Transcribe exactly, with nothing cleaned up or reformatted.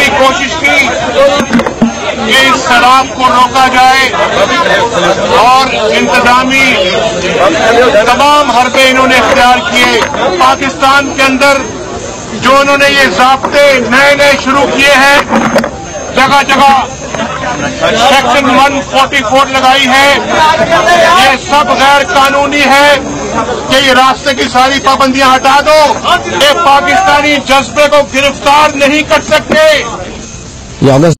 की कोशिश की कि इस शराब को रोका जाए और इंतजामी तमाम हरबे इन्होंने इख्तियार किए। पाकिस्तान के अंदर जो उन्होंने ये ज़ाब्ते नए नए शुरू किए हैं, जगह जगह सेक्शन एक सौ चौवालीस लगाई है, ये सब गैर कानूनी है कि ये रास्ते की सारी पाबंदियां हटा दो। ये पाकिस्तानी जज्बे को गिरफ्तार नहीं कर सकते।